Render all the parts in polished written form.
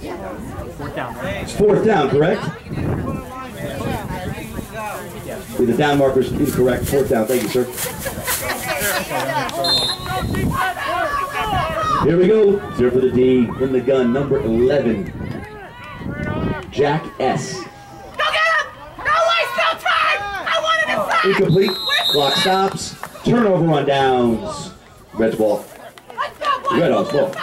It's fourth down, correct? With the down markers incorrect, fourth down. Thank you, sir. Here we go. Zero for the D in the gun, number 11. Jack S. Go get him! No waste no time! I want it inside! Incomplete. Clock stops. Turnover on downs. Red's ball. Let's go, boys! Red Hawks ball.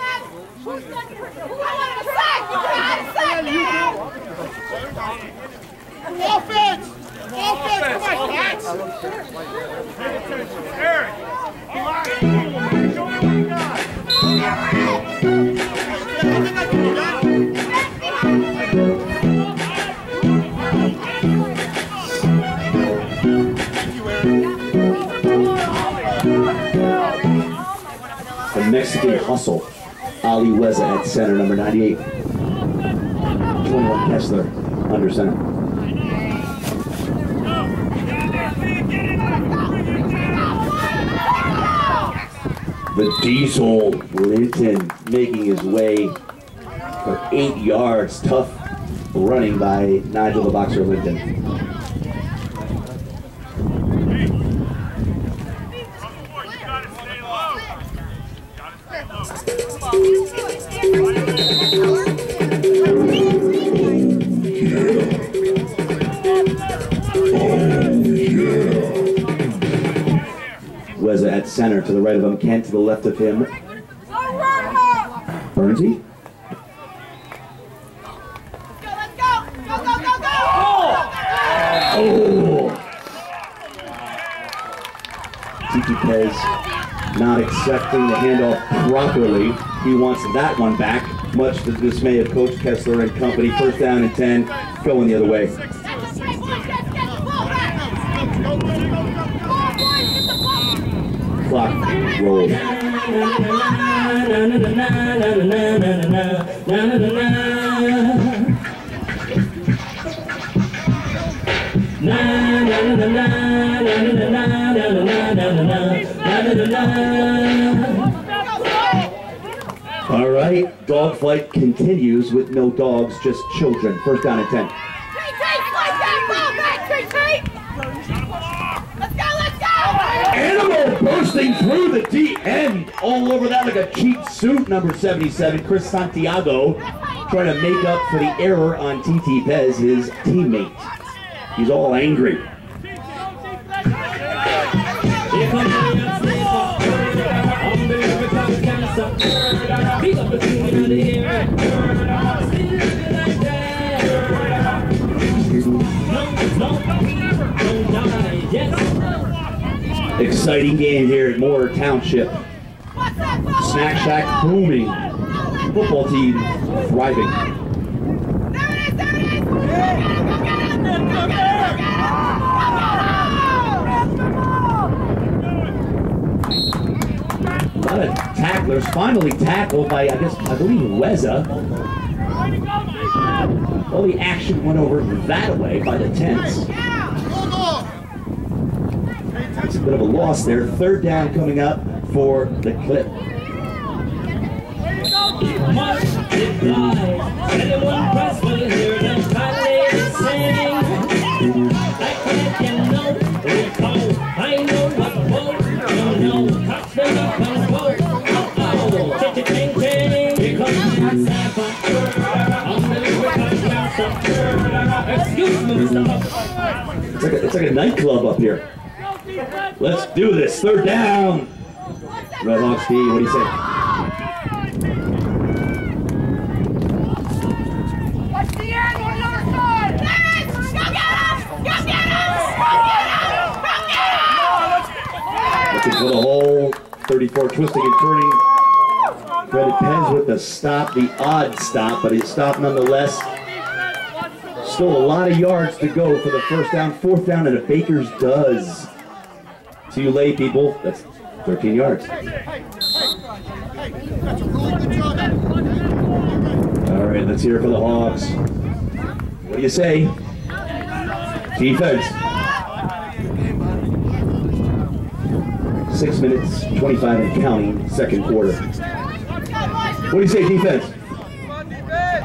Offense! Offense! Come on, Cats! Eric! Show me what you got! The Mexican hustle. Ali Weza at center, number 98. 21 Kessler under center. The Diesel Linton making his way for 8 yards. Tough running by Nigel the Boxer Linton. Weza at center, to the right of him. Kent to the left of him. Bernsey. Let's go! Go, go, go, go! Oh! Titi Pez not accepting the handoff properly. He wants that one back, much to the dismay of Coach Kessler and company. First down and 10, going the other way. Clock rolled. All right, dogfight continues with no dogs, just children. First down and 10. Animal bursting through the D end, all over that like a cheap suit, number 77, Chris Santiago, trying to make up for the error on Titi Pez, his teammate. He's all angry. Exciting game here at Moore Township. Snack Shack booming. Football team thriving. A lot of tacklers finally tackled by, I believe Weza. All the action went over that way by the Tents. It's a bit of a loss there. Third down coming up for the Clip. It's like a nightclub up here. Let's do this. Third down. Red Hawks D, what do you say? Watch the end on the other side. Go get him! Go get him! Go get him! Looking for the hole. 34 twisting and turning. Credit Pez with the stop, the odd stop, but it's stopped nonetheless. Still a lot of yards to go for the first down. Fourth down, and a Baker's does. See you late, people. That's 13 yards. All right, let's hear it for the Hawks. What do you say? Defense. 6 minutes, 25 and counting, second quarter. What do you say, defense?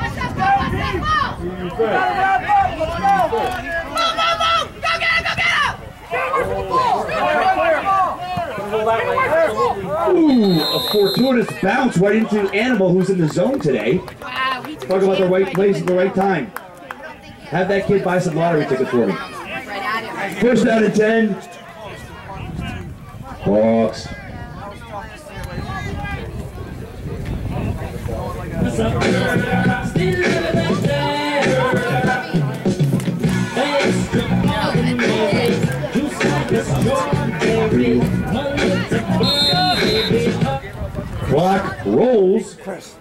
Ooh, a fortuitous bounce right into Animal, who's in the zone today. Talk about the right place at the right time. Have that kid buy some lottery tickets for me. First down and 10. Hawks. Clock rolls.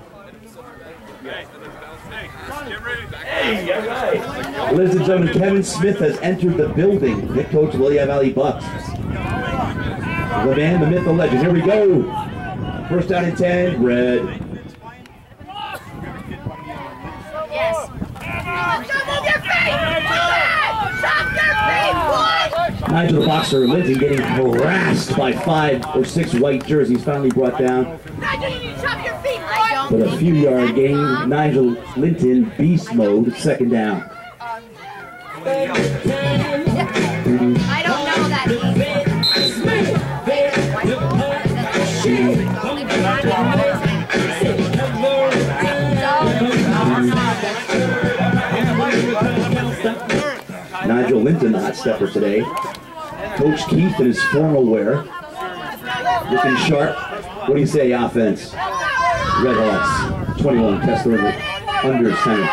Ladies and gentlemen, Kevin Smith has entered the building. Head coach of the Lehigh Valley Bucks. The man, the myth, the legend. Here we go. First down and 10. Red. Nigel the Boxer Linton getting harassed by 5 or 6 white jerseys, finally brought down. But a few yard gain. Nigel Linton, beast mode, second down. I don't know that Nigel Linton, the hot stepper today. Coach Keith in his formal wear. Looking sharp. What do you say, offense? Red Hawks, 21, Kessler under center.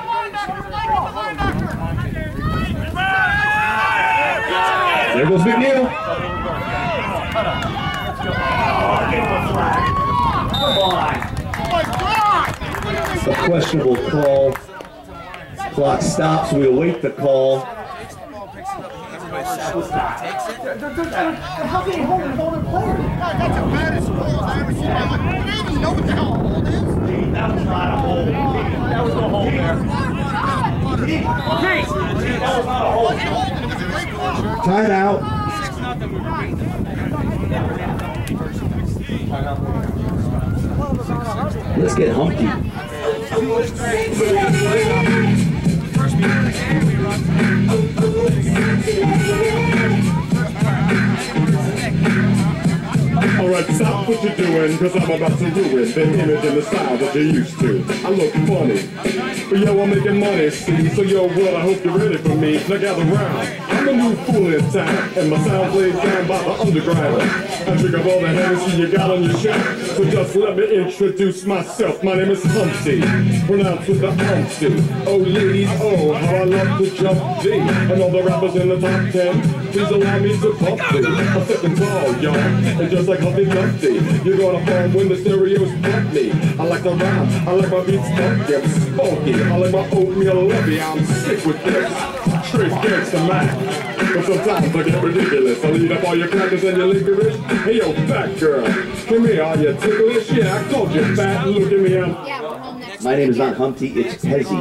There goes McNeil. A questionable call. Clock stops. We await the call. How can he hold an older player? That's the baddest call I ever seen in my life. You know what the hell a hold is? That was not a hold. That was a hold there. That was not a hold. Timeout. Let's get Humpty. Alright, stop what you're doing, cause I'm about to ruin the image and the style that you're used to. I look funny, but yo, I'm making money, see? So yo, well, I hope you're ready for me. Now gather round. I'm a new fool in town, and my sound plays down by the underground. I drink up all the Hennessy you got on your shelf, so just let me introduce myself. My name is Humpty, pronounced with the Humpty. Oh ladies, oh, how I love to jump D. And all the rappers in the top 10, please allow me to pump thee. I'm stepping tall, y'all, and just like Humpty Dumpty, you're gonna fall when the stereos bump me. I like to rhyme, I like my beats funky, I'm spunky, I like my oatmeal levy, I'm sick with this. Straight gangsta Mac. But sometimes I get ridiculous. I lead up all your crackers and your licorice. Hey yo, fat girl, come here, are you ticklish? Yeah, I called you fat, look at me, I'm... My name is not Humpty, it's Pezzy.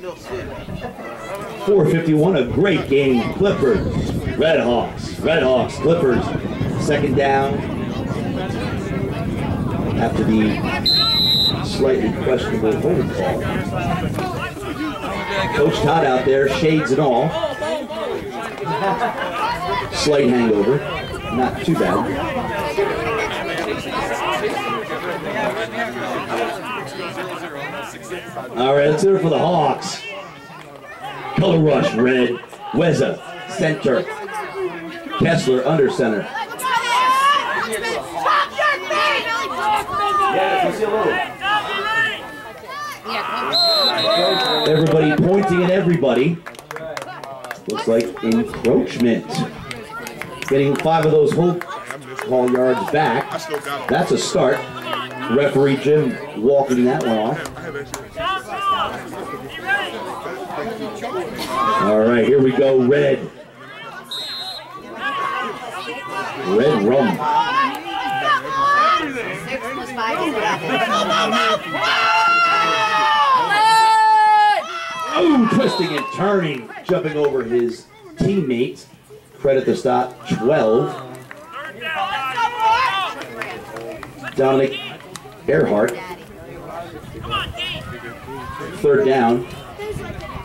4:51, a great game. Clippers, Red Hawks, Clippers. Second down. After the slightly questionable holding call. Coach Todd out there, shades and all. Slight hangover, not too bad. All right, let's hear it for the Hawks. Color rush, red. Weza, center. Kessler, under center. Everybody pointing at everybody. Looks like encroachment. Getting 5 of those whole call yards back. That's a start. Referee Jim walking that one off. All right, here we go. Red. Red rum. 6 plus 5 is 11. Oh, twisting and turning, jumping over his teammates. Credit the stop, 12. Dominic Earhart. Third down.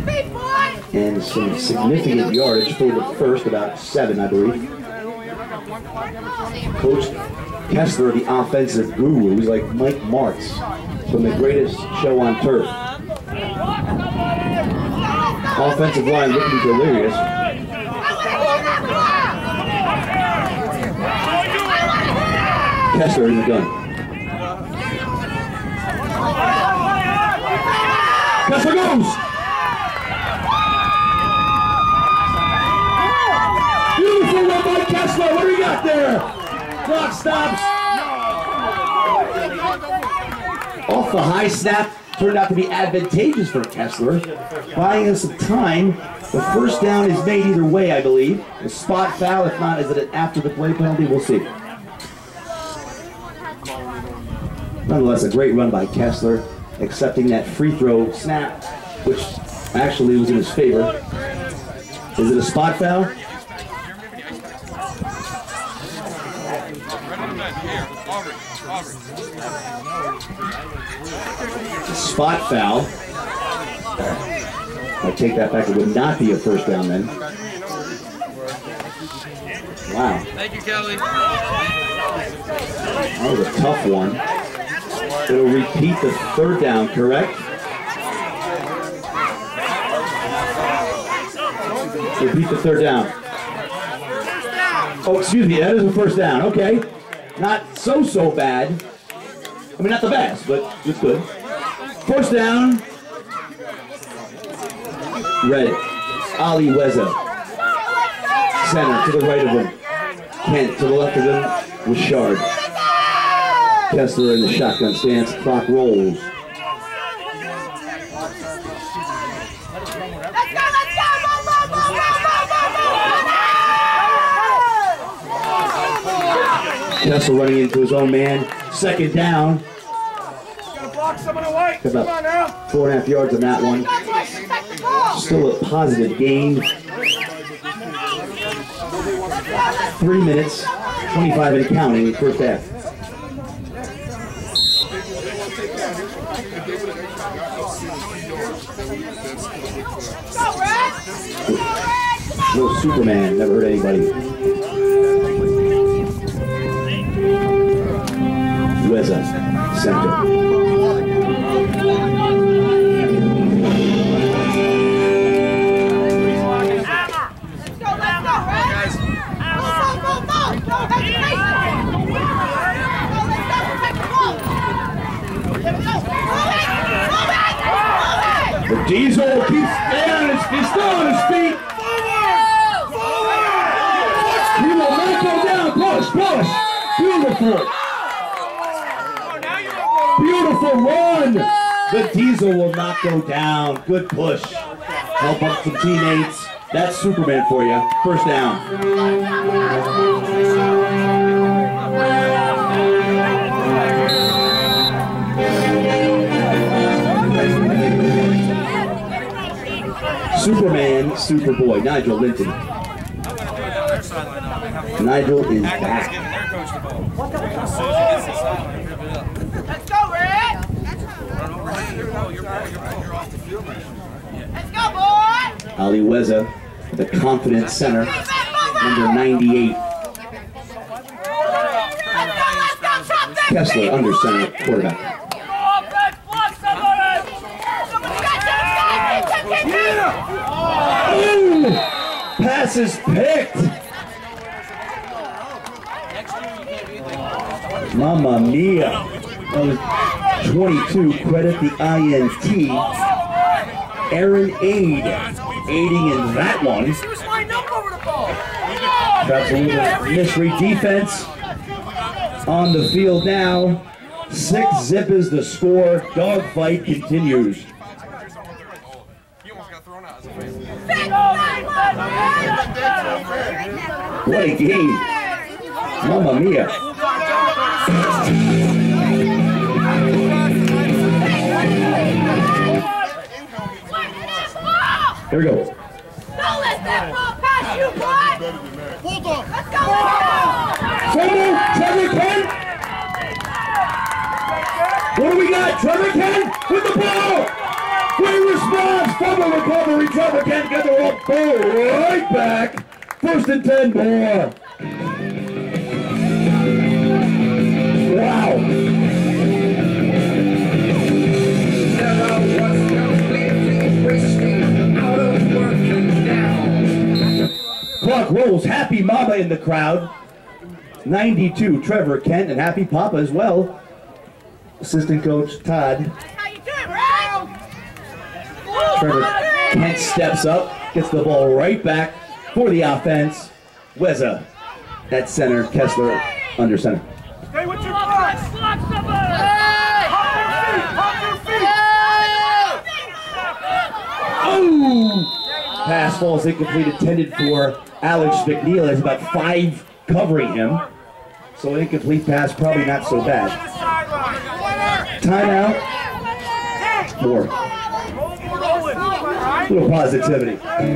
And some significant yardage for the first, about 7, I believe. Coach Kessler, the offensive guru, he's like Mike Martz from The Greatest Show on Turf. Offensive line looking delirious. Kessler in the gun. Kessler goes! Beautiful run by Kessler. What do we got there? Clock stops. Off the high snap. Turned out to be advantageous for Kessler. Buying us some time. The first down is made either way, I believe. A spot foul. If not, is it an after the play penalty? We'll see. Nonetheless, a great run by Kessler, accepting that free throw snap, which actually was in his favor. Is it a spot foul? Spot foul. I take that back. It would not be a first down then. Wow. Thank you, Kelly. That was a tough one. It'll repeat the third down, correct? Repeat the third down. Oh, excuse me, that is a first down. Okay. Not so bad. I mean, not the best, but it's good. First down. Red. Ali Weza. Center to the right of him. Kent to the left of him. Richard. Kessler in the shotgun stance. Clock rolls. Kessler running into his own man. Second down. About 4.5 yards on that one. Still a positive gain. 3 minutes, 25 and counting, first half. No Superman, never hurt anybody. Weza, center. The Diesel keeps staying on his feet, still on his feet. He will not go down. Push. Beautiful. Beautiful run. The Diesel will not go down. Good push. Help up some teammates. That's Superman for you. First down. Superman, Superboy, Nigel Linton. Nigel is back. Let's go, Red! Let's go, boy! Ali Weza, the confident center, number 98. Kessler, under center, quarterback. Ooh, pass is picked. Mamma mia. That was 22. Credit the INT. Aaron Aid aiding in that one. That's a mystery defense on the field now. 6-zip is the score. Dogfight continues. What a game. Mamma mia. Here we go. Don't let that ball pass you, boy! Bulldog! Let's go! Trevor Kent! What do we got? Trevor Kent with the ball! Great response! Fumble recovery. Trevor Kent got the ball right back. 1st and 10 more. Wow. Clock rolls. Happy Mama in the crowd. 92, Trevor Kent, and Happy Papa as well. Assistant coach Todd. How you doing, Ryan? Trevor Kent steps up, gets the ball right back for the offense. Weza at center, Kessler under center. Stay with your blocks. Block somebody. Pump your feet. Oh! Pass falls incomplete, intended for Alex McNeil. There's about 5 covering him. So incomplete pass, probably not so bad. Timeout. More. A little positivity.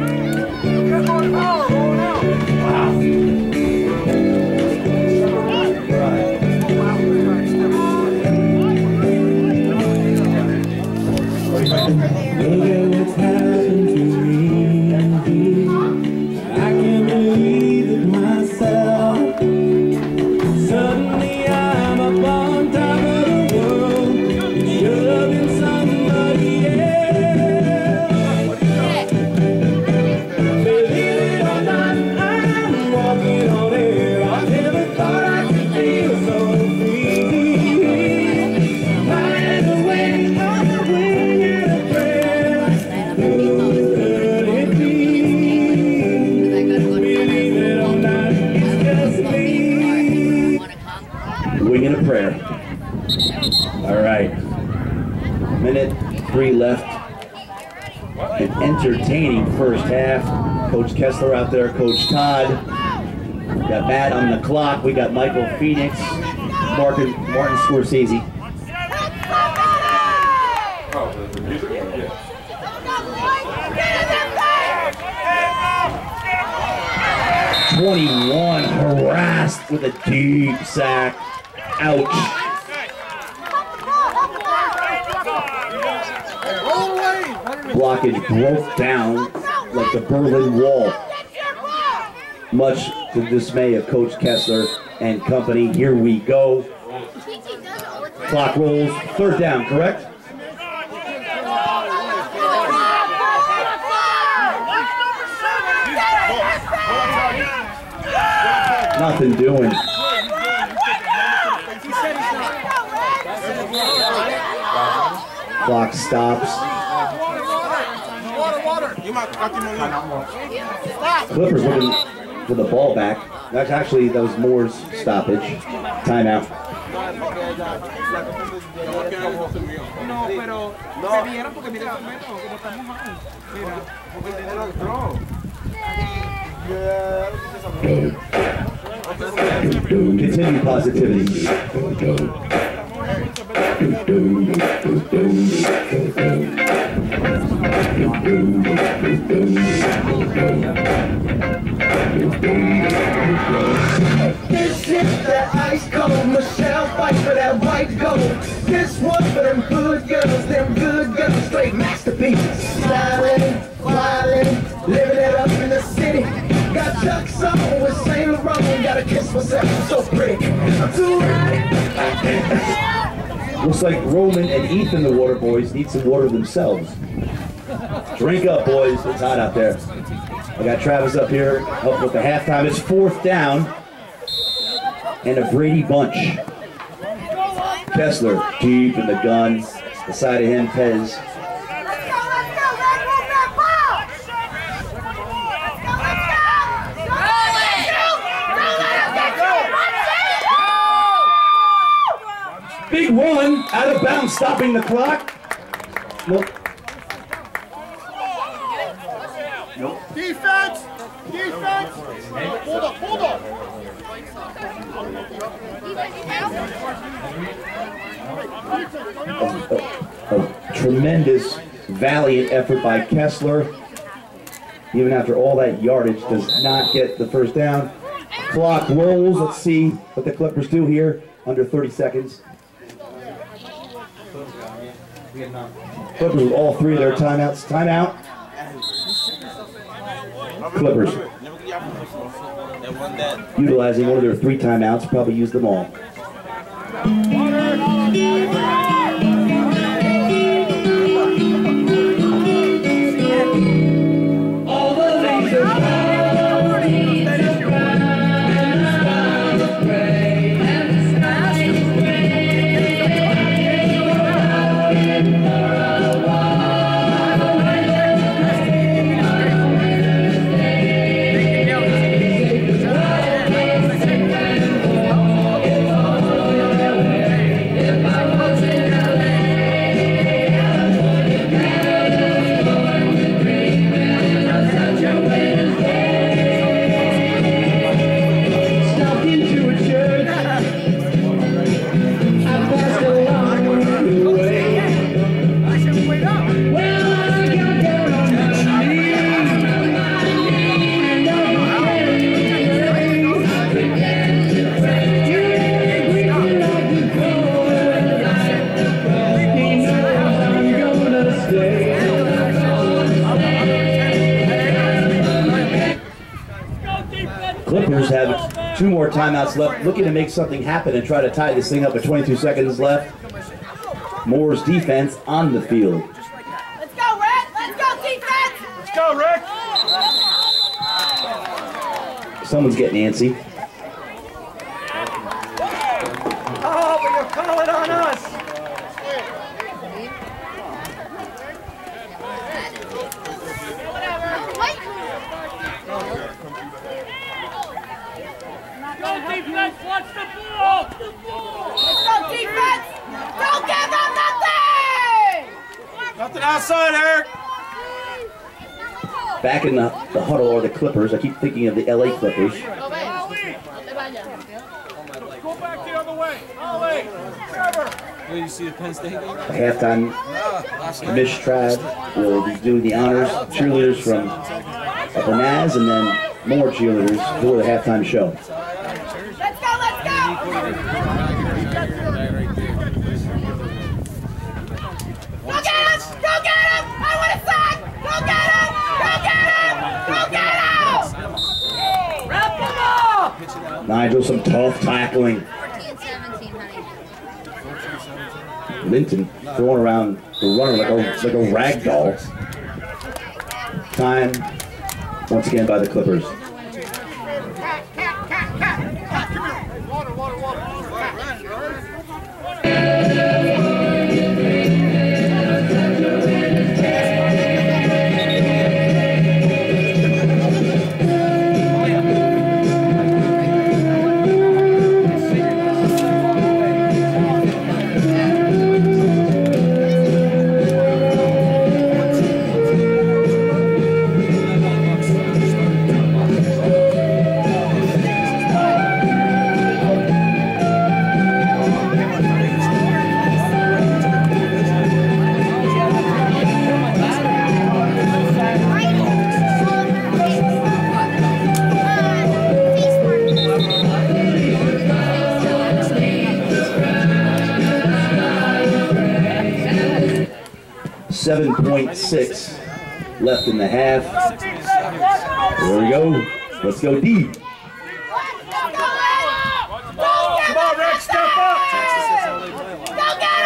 Left. An entertaining first half. Coach Kessler out there, Coach Todd. Got Matt on the clock. We got Michael Phoenix, Martin Scorsese. '21 harassed with a deep sack. Ouch. Blockage broke down like the Berlin Wall. Much to the dismay of Coach Kessler and company. Here we go. Clock rolls. 3rd down, correct? Nothing doing. Clock stops. Clippers looking for the ball back. That was Moore's stoppage. Timeout. Continue positivity. This is that ice cold. Michelle fight for that white gold. This one for them good girls, straight masterpieces. Styling, wildin', living it up in the city. Got Chuck's on with Saint Laurent. Gotta kiss myself, so pretty. I'm too ready. Looks like Roman and Ethan, the water boys, need some water themselves. Drink up, boys. It's hot out there. I got Travis up here helping with the halftime. It's 4th down and a Brady bunch. Kessler deep in the gun. Beside of him, Pez. Big run, out of bounds, stopping the clock. Nope. Nope. Defense! Defense! Hold up! A tremendous, valiant effort by Kessler. Even after all that yardage, does not get the first down. Clock rolls. Let's see what the Clippers do here. Under 30 seconds. Clippers with all three of their timeouts. Timeout. Clippers. Utilizing one of their 3 timeouts, probably used them all. Clippers have 2 more timeouts left, looking to make something happen and try to tie this thing up with 22 seconds left. Moore's defense on the field. Let's go, Rick! Let's go, defense! Let's go, Rick! Someone's getting antsy. Oh, but you're calling on us! Go defense, watch the ball! Let's go defense! Don't give them nothing! Nothing outside, Eric! Back in the huddle are the Clippers. I keep thinking of the LA Clippers. Go back the other way! Ollie! Trevor! Where you see the Penn State game? A halftime, Mish Trad will be doing the honors. Cheerleaders from Upper Naz and then more cheerleaders for the halftime show. Let's go, let's go! Go get him! Go get him! I want a sack! Go get him! Go get him! Go get him! Wrap them up! Nigel, some tough tackling. 14-17, honey. Linton throwing around the runner like a rag doll. Time once again by the Clippers. Cat, come here! Water! 7.6 left in the half. There we go. Let's go deep. Come on, Rick, step up! Go get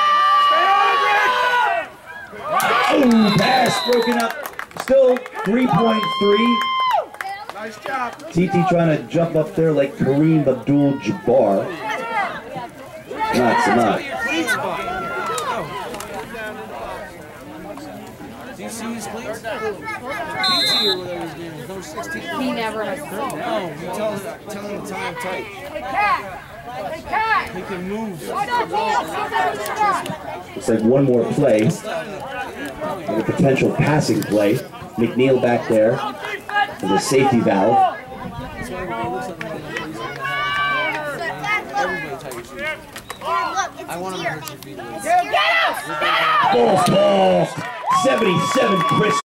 him! Oh, pass broken up. Still 3.3. Nice job. TT trying to jump up there like Kareem Abdul-Jabbar. Not so much. Do you see his cleats? PT or whatever his name is, number 16. He never has. No, you tell him to tie him tight. Hey, Cat! Hey, Cat! He can move. Looks like one more play. And a potential passing play. McNeil back there with a safety valve. That's why everybody looks at me. Everybody tie your shoes. I want him to hurt your feet. Get him! Get him! Ball's tossed. 77 Chris.